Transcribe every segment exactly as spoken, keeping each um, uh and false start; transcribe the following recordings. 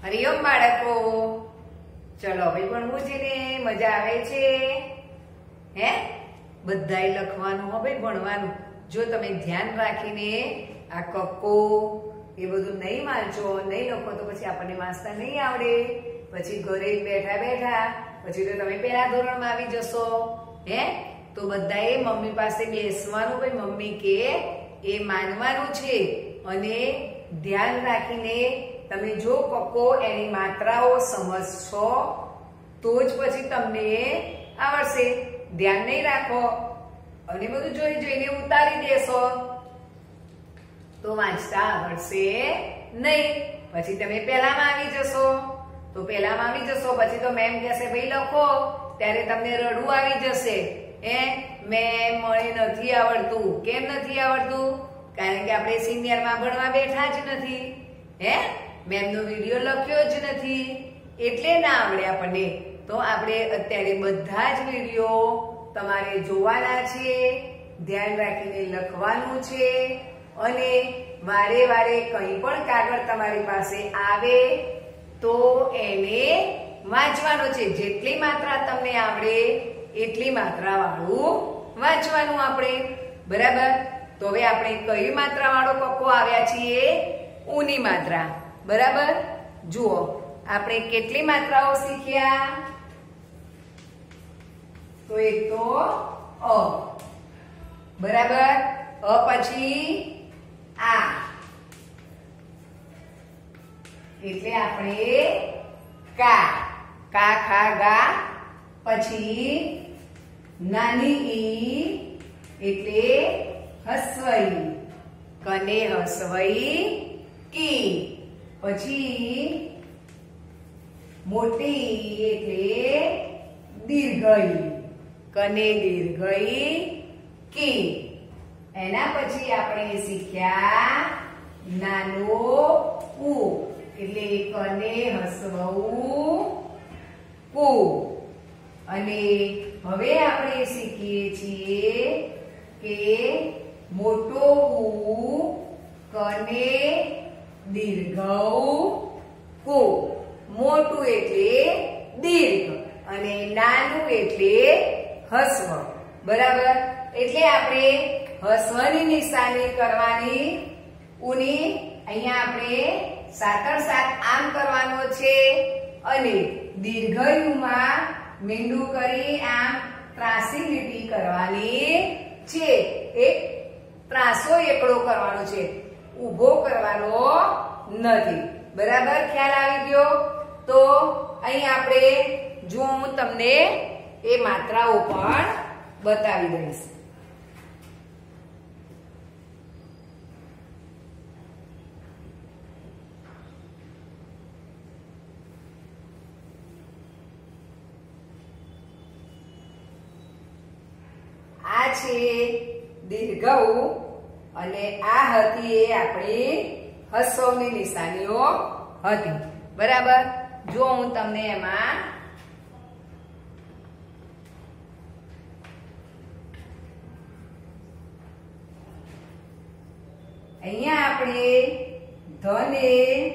હરિઓમ બાળકો, ચલો ભાઈ ભણવું છે ને? મજા આવે છે? હે બધાય લખવાનું હો ભાઈ, ભણવાનું. જો તમે ધ્યાન રાખીને આ કક્કો એ બધું નહીં વાંચો, નહીં લખો તો પછી આપણને વાંચતા નહીં આવડે. પછી ઘરે બેઠા બેઠા પછી તો તમે પહેલા ધોરણમાં આવી જશો. હે તો બધાએ મમ્મી પાસે બેસવાનું, ભાઈ મમ્મી કે એ માનવાનું છે. અને ધ્યાન રાખીને તમે જો કક્કો એની માત્રાઓ સમજશો તો જ પછી તમને આવડશે. ધ્યાન નહીં રાખો અને બધું જોઈ જોઈને ઉતારી દેશો તો વાંચતા આવડશે નહીં. પછી તમે પહેલામાં આવી જશો તો પહેલામાં આવી જશો પછી તો મેમ કહેશે ભાઈ લખો, ત્યારે તમને રડવું આવી જશે. હે મેમ મને નથી આવડતું. કેમ નથી આવડતું? કારણ કે આપણે સિનિયરમાં ભણવા બેઠા જ નથી. હે મેમનો વિડીયો લખ્યો જ નથી એટલે ના આવડે આપણને. તો આપણે અત્યારે બધા જ વિડીયો તમારે જોવાના છે, ધ્યાન રાખીને લખવાનું છે. અને વારે વારે કંઈ પણ કાગળ તમારી પાસે આવે તો એને વાંચવાનો છે. જેટલી માત્રા તમને આવડે એટલી માત્રા વાળું વાંચવાનું આપણે. બરાબર? તો હવે આપણે કઈ માત્રા વાળો કક્કો આવ્યા છીએ? ઉની માત્રા. બરાબર? જુઓ આપણે કેટલી માત્રાઓ શીખ્યા? તો એક તો અ. બરાબર? અ પછી આ, એટલે આપણે કા. કા ખા ગા. પછી નાની ઈ એટલે હસવઈ. કને હસવઈ કી. પછી મોટી એટલે દીર્ઘઈ. કને દીર્ઘઈ કી. એના પછી આપણે શીખ્યા નાનો ઉ એટલે કને હસવઉ કુ. અને હવે આપણે શીખીએ છીએ કે મોટો ઉ કને દીર્ઘઉ કુ. મોટું એટલે દીર્ઘ અને નાનું એટલે હસ્વ. બરાબર? એટલે આપણે હસ્વની નિશાની કરવાની. ઉની અહીંયા આપણે સાતર સાત આમ કરવાનો છે અને દીર્ઘયુમાં મીંડું કરી આમ ત્રાસી લીટી કરવાની છે. એક ત્રાસો એકડો કરવાનો છે, ઊભો કરવાનો નથી. બરાબર? ખ્યાલ આવી ગયો? તો અહીં આપણે જો હું તમને એ માત્રાઓ પણ બતાવી દઈશ. આ છે દીર્ઘઉ અને આ હતી એ આપણી હસ્વની નિશાનીઓ હતી. બરાબર? જો હું તમને એમાં અહીંયા આપણે ધને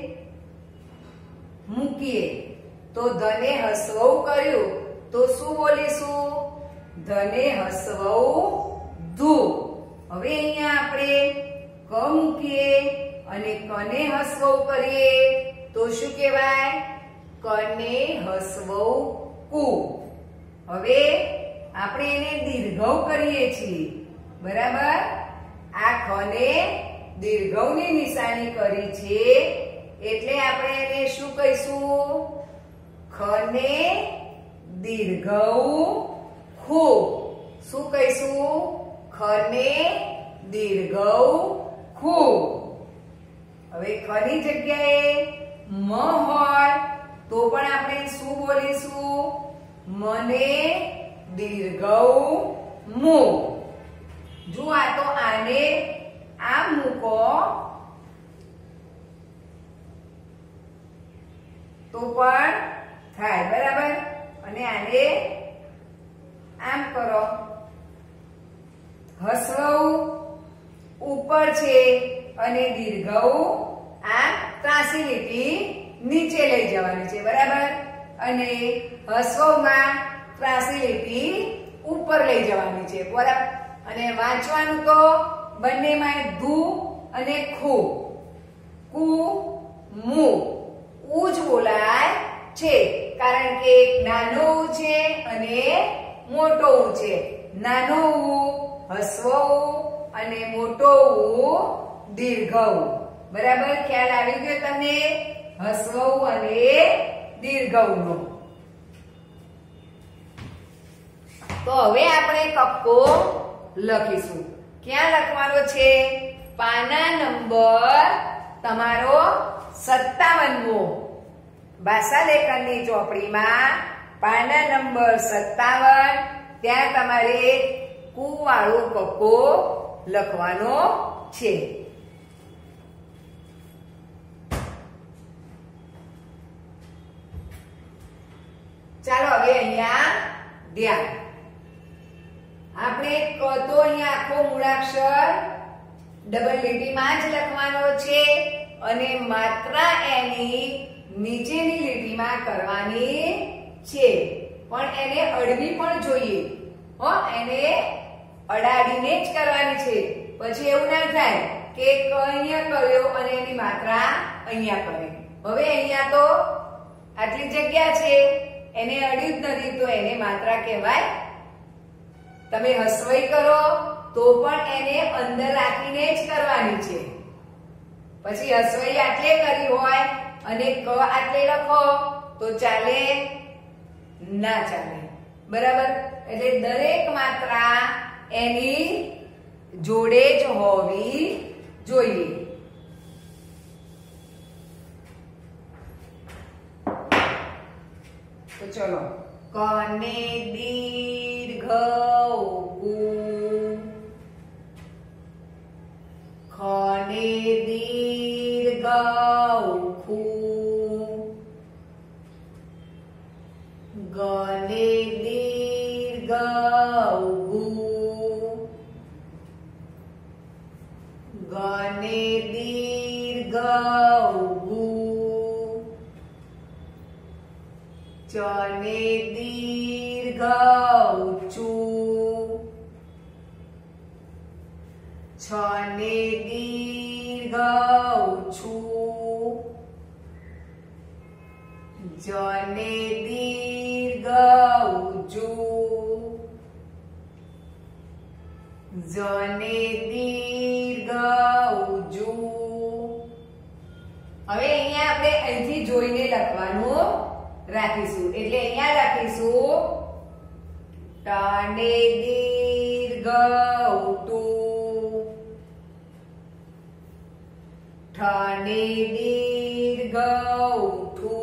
મૂકીએ તો ધને હસવઉ કર્યું તો શું બોલીશું? ધને હસવઉ ધુ. હવે અહીંયા આપણે ક મૂકીએ અને કને હસવઉ કરીએ તો શું કહેવાય? કને હસવઉ કુ. હવે આપણે એને દીર્ઘઉ કરીએ છીએ. બરાબર? આ ખને દીર્ઘઉની નિશાની કરી છે એટલે આપણે એને શું કહીશું? ખને દીર્ઘઉ ખુ. શું કહીશું? ખને દીર્ઘઉ ખુ. હવે ખની જગ્યાએ મ હોય તો પણ આપણે શું બોલીશું? મને દીર્ઘઉ મુ. જો આ તો આને આમ મૂકો તો પણ થાય. બરાબર? અને આને આમ કરો. હસવઉ ઉપર છે અને દીર્ઘઉ આ ત્રાસી લીટી નીચે લઈ જવાની છે, બરાબર. અને હસવમાં ત્રાસી લીટી ઉપર લઈ જવાની છે, બરાબર. અને વાંચવાનું તો બંનેમાં ધુ અને ખુ, કુ મુ ઉ જ બોલાય છે, કારણ કે એક નાનો ઉ છે અને મોટો ઉ છે. નાનો ઉ હસ્વ ઉ અને મોટો ઉ દીર્ઘ ઉ, બરાબર. ખ્યાલ આવી ગયો તમને હસ્વ ઉ અને દીર્ઘ ઉ નો? તો હવે આપણે કક્કો લખીશું. ક્યાં લખવાનો છે? પાના નંબર તમારો સત્તાવન મો, ભાષા લેખનની ચોપડીમાં પાના નંબર સત્તાવન, ત્યાં તમારે કુ વાળો કક્કો લખવાનો છે. ચાલો હવે અહીંયા ધ્યાન. આપણે ક તો અહીંયા આખો મૂળાક્ષર ડબલ લીટીમાં જ લખવાનો છે અને માત્રા એની નીચેની લીટીમાં કરવાની છે, પણ એને અડવી પણ જોઈએ હો, એને અડાડીને જ કરવાની છે. પછી એવું ના થાય કે ક અહીંયા કર્યો અને એની માત્રા અહીંયા કરે. હવે અહીંયા તો આટલી જગ્યા છે, એને અડી જ નથી તો એને માત્રા કહેવાય. તમે હસવઈ કરો તો પણ એને અંદર રાખીને જ કરવાની છે. પછી હસવઈ આટલે કરી હોય અને ક આટલે લખો તો ચાલે? ના ચાલે, બરાબર. એટલે દરેક માત્રા એની જોડે જ હોવી જોઈએ. તો ચલો, કને દીર્ઘ ઉ, ખને દીર્ઘ ઉ, ગને દીર્ઘ ઉ, ગને દીર્ઘ ઉ, ચને દીર્ઘ ઉચુ, છને દીર્ઘ ઉછુ, જને દીર્ઘ ઉજુ, જને દીર્ઘ ઉજુ. હવે અહીંયા આપણે અહીંથી જોઈને લખવાનું રાખીશું. એટલે અહીંયા રાખીશું ટને દીર્ઘ ઉટુ, ઠને દીર્ઘ ઉઠુ,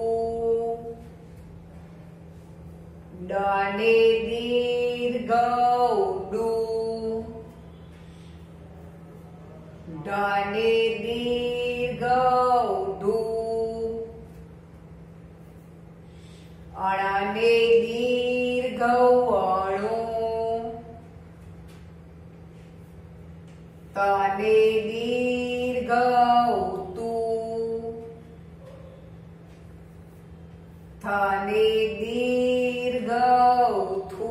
ડને દીર્ઘ ઉડુ, ઢને દીર્ઘ ઉઢુ, અણને દીર્ઘ અણુ, તને દીર્ઘ ઉતુ, થને દીર્ઘ ઉથુ,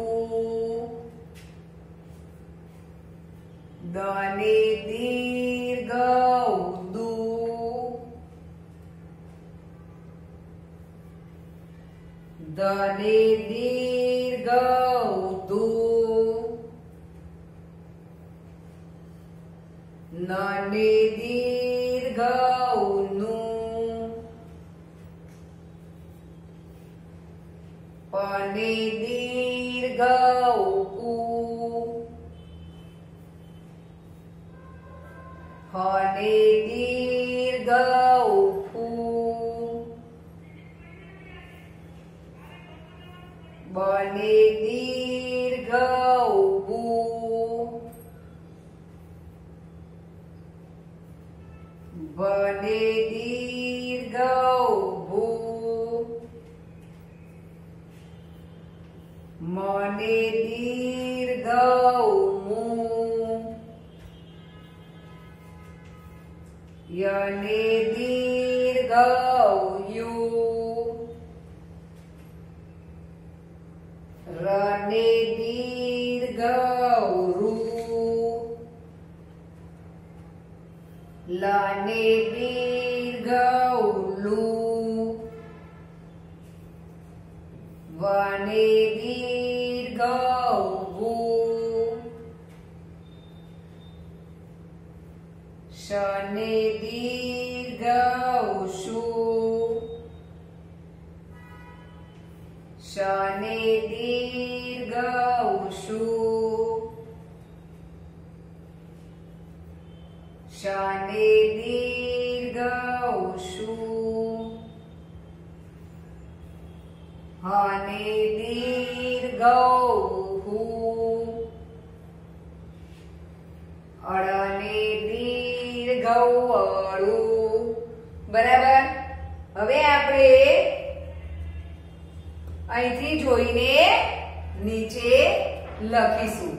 દને દીર્ઘ ઉદુ, ધને દીર્ઘ ઉધુ, નને દીર્ઘ ઉનુ, પને દીર્ઘ ઉપુ, હને દીર્ઘ ઉપુ, બને દીર્ઘ ઉબુ, ભને દીર્ઘ ઉભુ, મને દીર્ઘ ઉમુ, યને દીર્ઘ દીર્ઘ યુ, ર ને દીર્ઘ રૂ, લ ને દીર્ઘ લુ, વ ને દીર્ઘ વુ, શ ને દીર્ઘ શુ, શ ને દીર્ઘ શુ, શ ને દીર્ઘ શુ, હ ને દીર્ઘ હુ, અળ ને દીર્ઘ અળુ. બરાબર. હવે આપણે અહીંથી જોઈને નીચે લખીશું.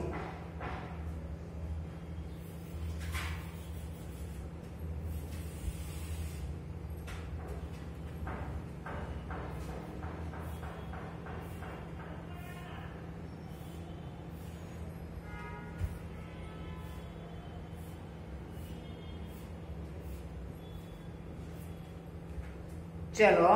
ચલો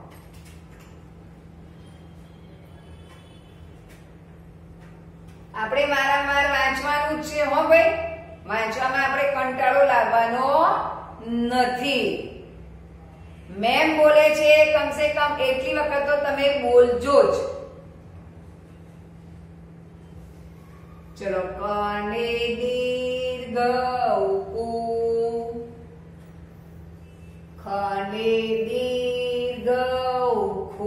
આપણે વારંવાર વાંચવાનું જ છે. હો ભાઈ, વાંચવામાં આપણે કંટાળો લાવવાનો નથી. મેમ બોલે છે કમસે કમ એટલી વખત તો તમે બોલજો જ. ચલો, ક ને દીર્ઘ ઉ, ખ ને દીર્ઘ ખુ,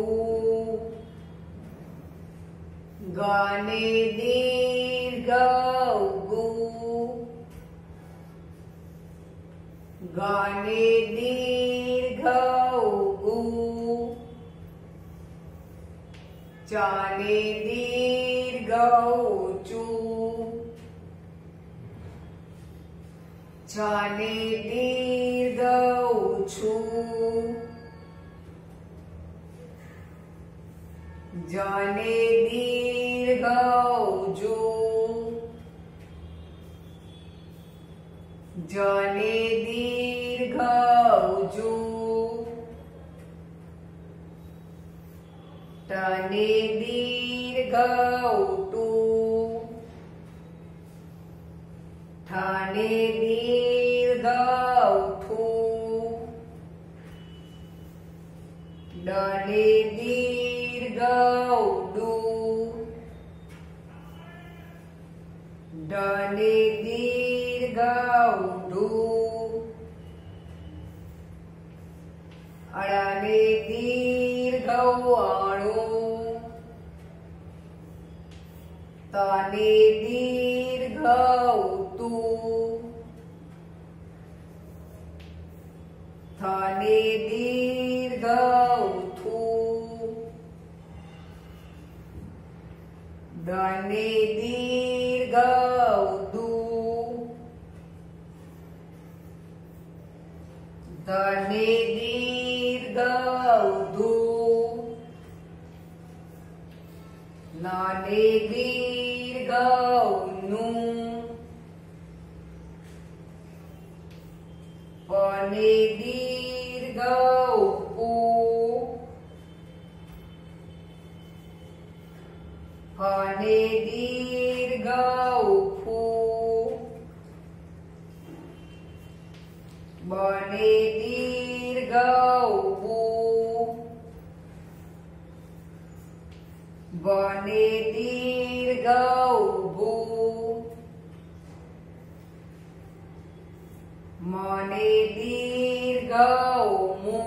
ગ ને દીર્ઘ ગુ, ગ ને દીર્ઘ ગુ, ચ ને દીર્ઘ ચુ, છ ને દીર્ઘ છુ, જ ને દીર્ઘ જુ, જ ને દીર્ઘ જુ, ટ ને દીર્ઘ ટુ, ઠ ને દીર્ઘ ઠુ, ડ ને દીર્ઘ ડુ, ઢ ને દીર્ઘ ઢુ, અળ ને દીર્ઘ અળુ, ત ને દીર્ઘ તુ, થ ને દીર્ઘ થુ, દ ને દીર્ઘ દુ, ધ ને દીર્ઘ ધુ, ન ને દીર્ઘ નુ, પ ને દીર્ઘ પુ, ફ ને દીર્ઘ ફુ, બ ને દીર્ઘ બુ, વ ને દીર્ઘ ભુ, મ ને દીર્ઘ મુ,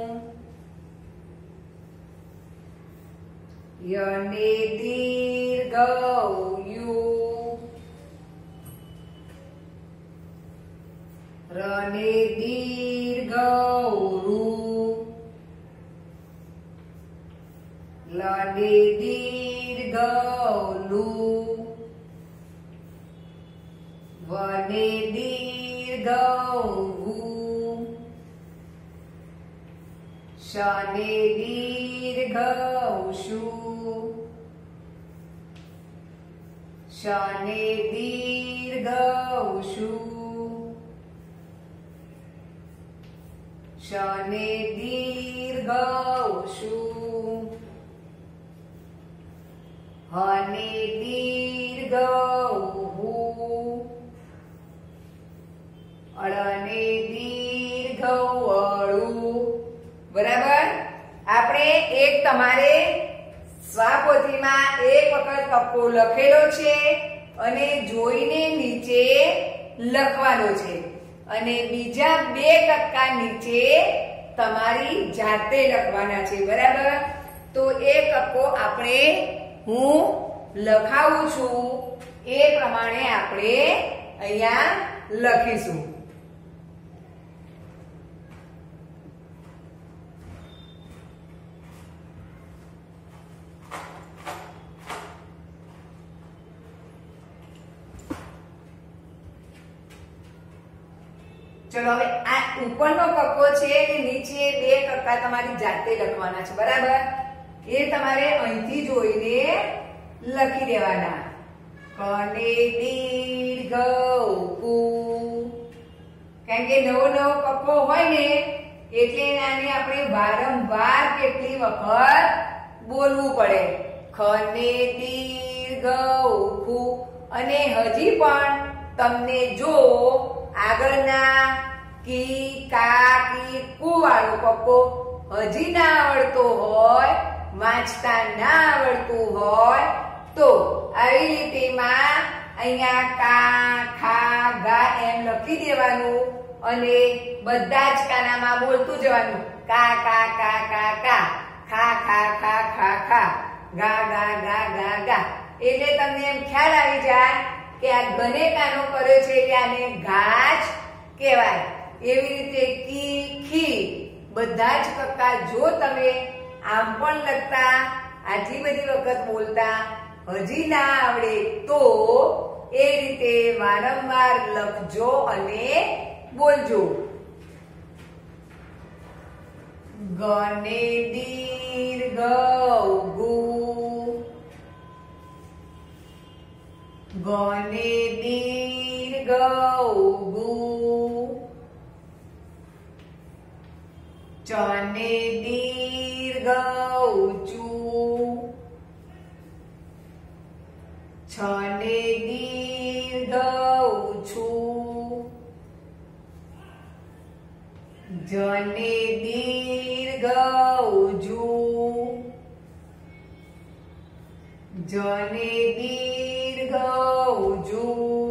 ય ને દીર્ઘ યુ, ર ને દીર્ઘ રૂ, લ ને દીર્ઘ લુ, વ ને દીર્ઘ વુ, શ શને દીર્ઘ ઉષુ શને દીર્ઘ ઉષુ શને દીર્ઘ ઉષુ હને દીર્ઘ ઉહુ અળને દીર્ઘ અળુ. બરાબર. આપણે એક તમારે સ્વાપોથીમાં એક વખત કક્કો લખેલો છે અને જોઈને નીચે લખવાનો છે અને બીજા બે કક્કા નીચે તમારી જાતે લખવાના છે. બરાબર. તો એ કક્કો આપણે હું લખાવું છું એ પ્રમાણે આપણે અહીંયા લખીશું. ચલો હવે આ ઉપરનો કક્કો છે કે નીચે બે કક્કા તમારી જાતે લખવાના છે. બરાબર. એ તમારે અહીંથી જોઈને લખી દેવાના. કને દીર્ઘ ઉકુ. કારણ કે નવો નવો કક્કો હોય ને એટલે આને આપણે વારંવાર કેટલી વખત બોલવું પડે. ખને દીર્ઘ ઉકુ. અને હજી પણ તમને જો આગળના કી કા કી કુ વાળો કક્કો હજી ના આવડતો હોય, વાંચતા ના આવડતું હોય તો આવી લીટીમાં અહીંયા કા ખા ગા એમ લખી દેવાનું અને બધા જ કાનામાં બોલતું જવાનું. કા કા કા કા કા, ખા ખા ખા ખા ખા, ગા ગા ગા ગા ગા. એટલે તમને એમ ખ્યાલ આવી જાય કે આ ગને કાનો કર્યો છે એટલે આને ગાજ કહેવાય. એવી રીતે કી ખી બધા જ કક્કા જો તમે આમ પણ લખતા આટલી બધી વખત બોલતા હજી ના આવડે તો એ રીતે વારંવાર લખજો અને બોલજો. ગને દીર્ઘ ગુ. ગને દીર્ઘ ગુ. ચને દીર્ઘ ઉચુ. છને દીર્ઘ ઉછુ. જને દીર્ઘ ઉજુ. જને દીર્ઘ ઉજુ.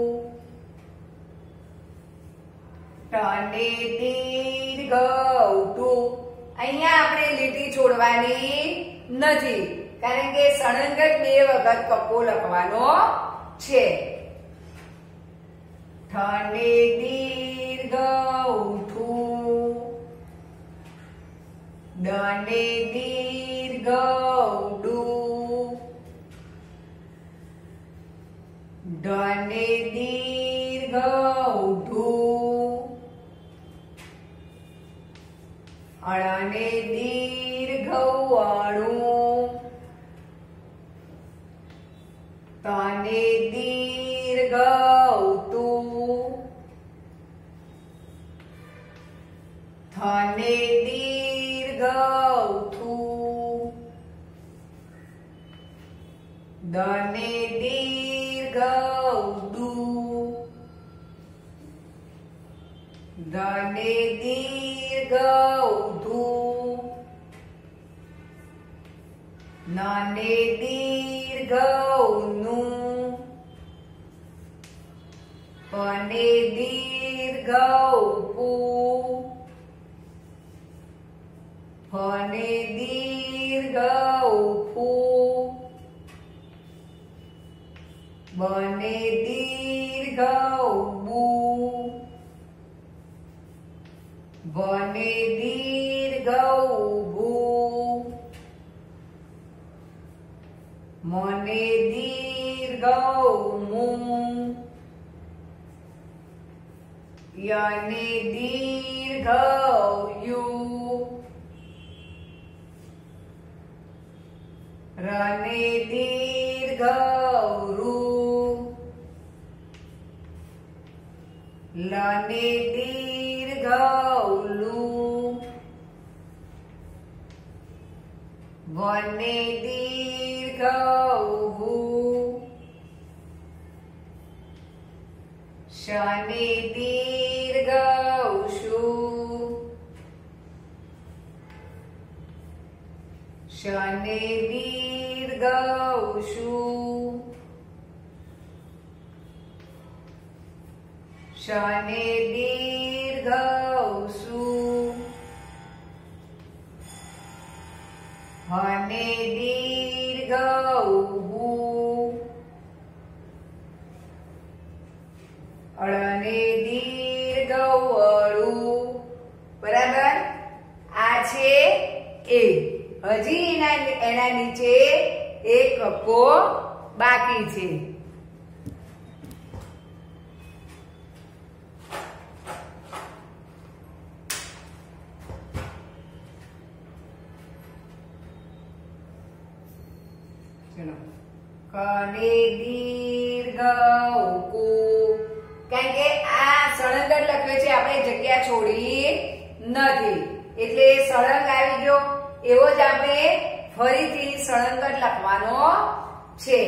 ટને દીર્ઘ ઉટુ. અહીંયા આપણે લીટી છોડવાની નથી કારણ કે સળંગ બે વખત કક્કો લખવાનો છે. ઠને દીર્ઘ ઉઠુ. ડને દીર્ઘ ઉડુ. ઢને દીર્ઘ ઉઢુ. અળને દીર્ઘ અળુ. તને દીર્ઘ ઉતુ. થને દીર્ઘ ઉથુ. દને દીર્ઘ ઉદુ. ધને દીર્ઘ ઉધુ. નને દીર્ઘ ઉનુ. પને દીર્ઘ ઉપુ. ફને દીર્ઘ ઉપુ. બને દીર્ઘ ઉબુ. વને દીર્ઘ ઉભુ. મને દીર્ઘ ઉમુ. યને દીર્ઘ યુ. રને દીર્ઘ રૂ, લને દીર્ઘ લુ, વને દીર્ઘ વુ, શને દીર્ઘ શુ, શને દીર્ઘ શુ, શને દીર્ઘ સુ, હને દીર્ઘ હુ, અળને દીર્ઘ અળુ. બરાબર, આ છે એ. હજી એના એના નીચે એક કપ્પો બાકી છે. ચલો, કને દીર્ઘ કુ, કારણ કે આ સળંગ લખ્યો છે, આપણે જગ્યા છોડી નથી એટલે સળંગ આવી ગયો. એવો જ આપણે ફરીથી સળંગ લખવાનો છે.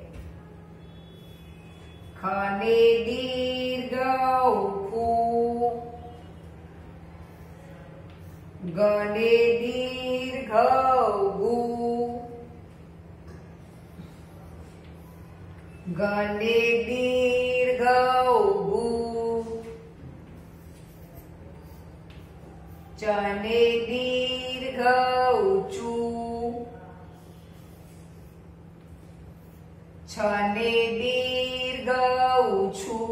ખને દીર્ઘ ફુ, ગને દીર્ઘ ગુ, ગને દીર્ઘ ગુ, ચને દીર્ઘ ચુ, છને દીર્ઘ છુ,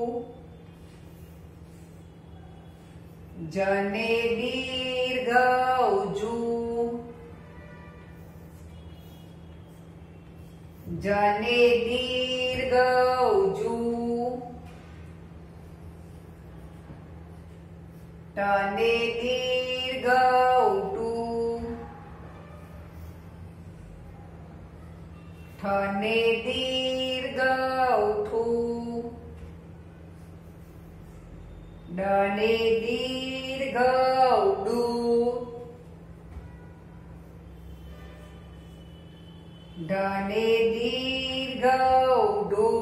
જને દીર્ઘ જુ, જને દીર્ઘ જુ, ટને દીર્ઘ ટુ, ઠને દીર્ઘ ઠુ, ડને દીર્ઘ ડુ, ઢને દીર્ઘ ડો,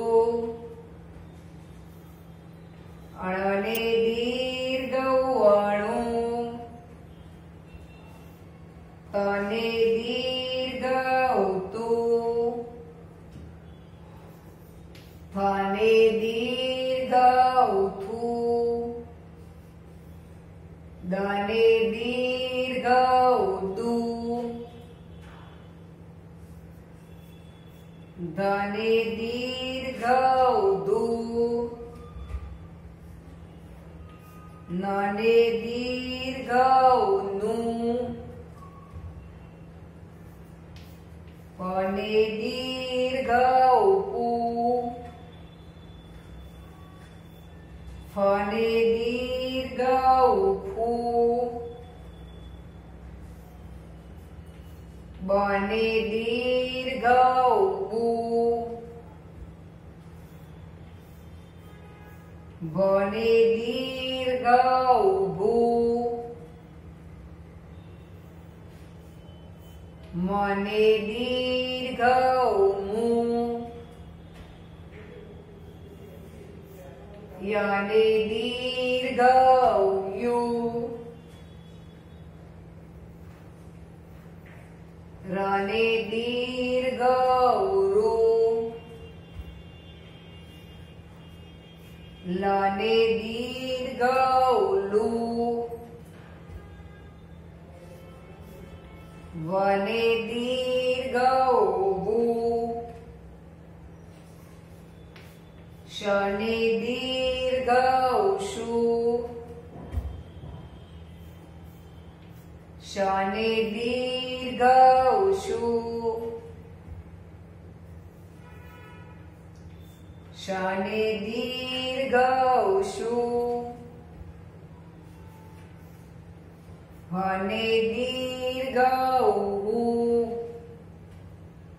અણને દીર્ઘ અણુ, તને દીર્ઘ તુ, થને દીર્ઘ થુ, દને દીર્ઘ દુ, ધને દીર્ઘ દુ, નને દીર્ઘ નુ, પને દીર્ઘ પુ, ફને દીર્ઘ ફુ, બને દીર્ઘ બુ, ભને દીર્ઘ ભુ, મને દીર્ઘ મુ, યને દીર્ઘ યુ, રને દીર્ઘ રુ, લને દીર્ઘ લુ, વને દીર્ઘ વુ, શને દીર્ઘ શુ, શને દીર્ઘ શુ, શને દીર્ઘ શુ, હને દીર્ઘ હુ,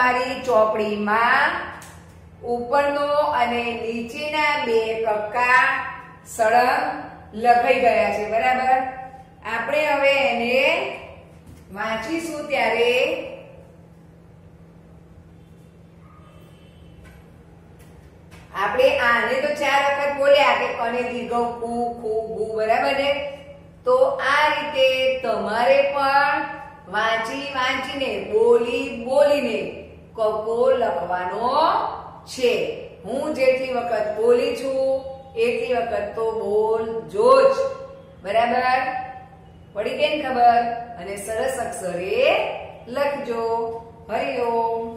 તમારી ચોપડીમાં ઉપરનો અને નીચેના બે કક્કા સળંગ લખાઈ ગયા છે, બરાબર. આપણે હવે એને વાંચીશું ત્યારે આપણે આને તો ચાર વખત બોલ્યા કે અને દીર્ઘ કુ ખુ ગુ, બરાબર ને. તો આ રીતે તમારે પણ વાંચી વાંચીને બોલી બોલીને કક્કો લખવાનો છે. હું જેટલી વખત બોલી છું એટલી વખત તો બોલજો જ, બરાબર. પડી ગઈ ને ખબર? અને સરસ અક્ષરે લખજો. હરિ ઓમ.